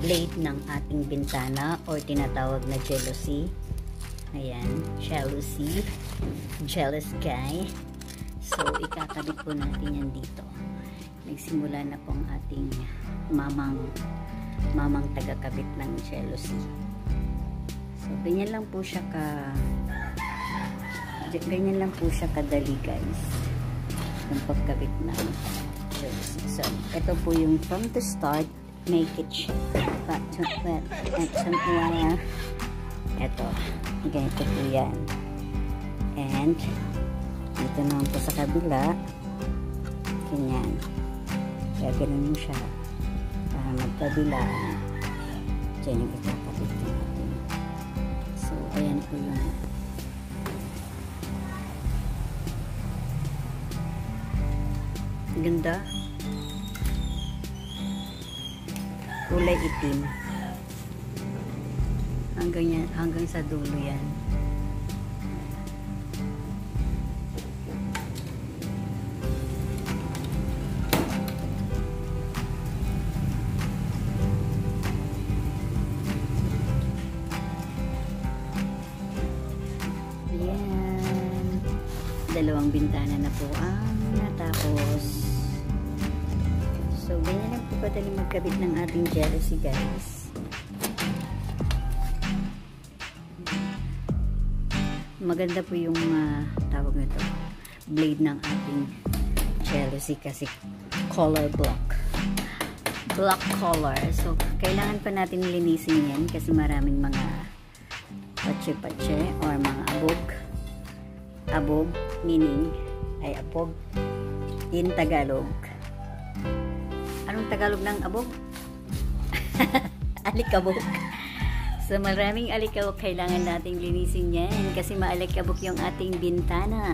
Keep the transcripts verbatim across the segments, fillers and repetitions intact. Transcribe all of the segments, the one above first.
blade ng ating bintana or tinatawag na jealousy. Ayan, jealousy, jealous guy. So, ikakabit po natin yan dito. Nagsimula na po ang ating mamang mamang tagakabit ng jealousy. So, ganyan lang po siya ka ganyan lang po siya kadali, guys, yung pagkabit ng jealousy. So, ito po yung from the start, make it back to that action wire. Ito, ganito po yan. And dito naman po sa kabila, ganyan. Kaya ganun mo siya para magkabila. Diyan yung ikakabit natin. So, ayan po yung ganda. Kulay itim. Hanggang yan, hanggang sa dulo yan. Ayan. Dalawang bintana na po ang natapos. So, ganyan lang po kadali magkabit ng ating jealousy, guys. Maganda po yung uh, tawag nito, blade ng ating jealousy kasi color block. Black color. So, kailangan pa natin linisin yan kasi maraming mga patse-patse or mga abog. Abog, meaning, ay abog in Tagalog. Anong Tagalog ng abog? Alikabok. So, maraming alikabok. Kailangan nating linisin yan kasi maalikabok yung ating bintana.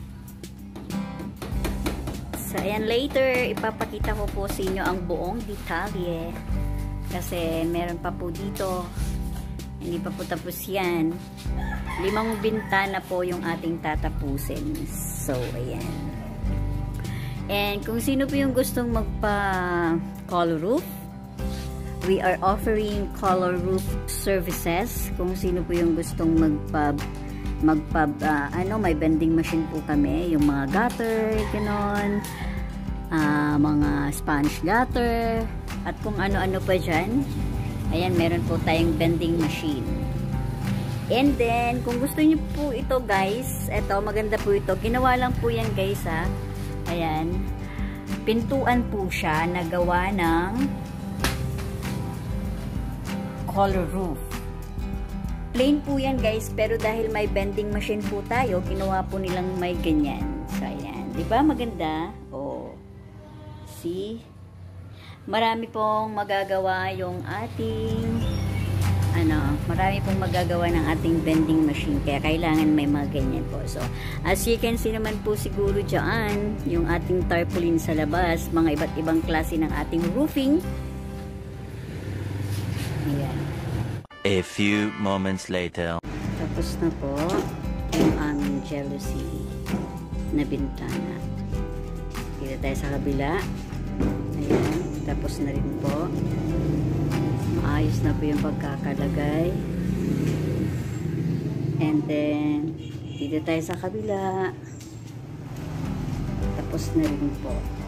So, ayan, later, ipapakita ko po sa inyo ang buong detalye kasi meron pa po dito. Hindi pa po tapos yan. Limang bintana po yung ating tatapusin. So, ayan. And kung sino po yung gustong magpa-color roof, we are offering color roof services. Kung sino po yung gustong magpa magpa uh, ano, may bending machine po kami, yung mga gutter, ganon, uh, mga sponge gutter, at kung ano-ano pa dyan. Ayan, meron po tayong bending machine. And then, kung gusto niyo po ito, guys, ito, maganda po ito. Ginawa lang po yan, guys, ha. Ayan. Pintuan po siya na gawa ng color roof. Plain po yan, guys, pero dahil may bending machine po tayo, ginawa po nilang may ganyan. So, ayan. Diba? Maganda? Oh. See? Marami pong magagawa yung ating ano, marami pong magagawa ng ating bending machine. Kaya kailangan may mga ganyan po. So, as you can see naman po siguro dyan, yung ating tarpaulin sa labas, mga iba't ibang klase ng ating roofing. Ayan. A few moments later. Tapos na po yung aming jealousy na bintana. Dito tayo sa kabila. Ayan. Tapos na rin po. Maayos na po yung pagkakalagay. And then, dito tayo sa kabila. Tapos na rin po.